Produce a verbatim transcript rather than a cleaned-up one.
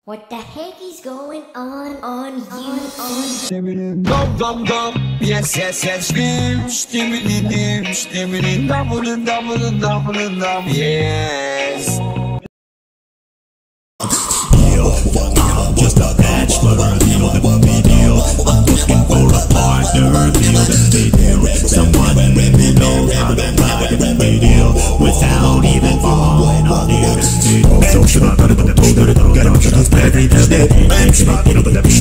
What the heck is going on on you on Dum dum dum, yes yes yes, dim, stimmy dim, stimmy double double double dum, yes. Yo, fuck it, I'm just a bachelor. Feel the video. I'm looking for a partner. Feel the video. Someone who knows how to ride the radio without even falling on the video. So should I put it on the total? Get on the every day. Thanks for the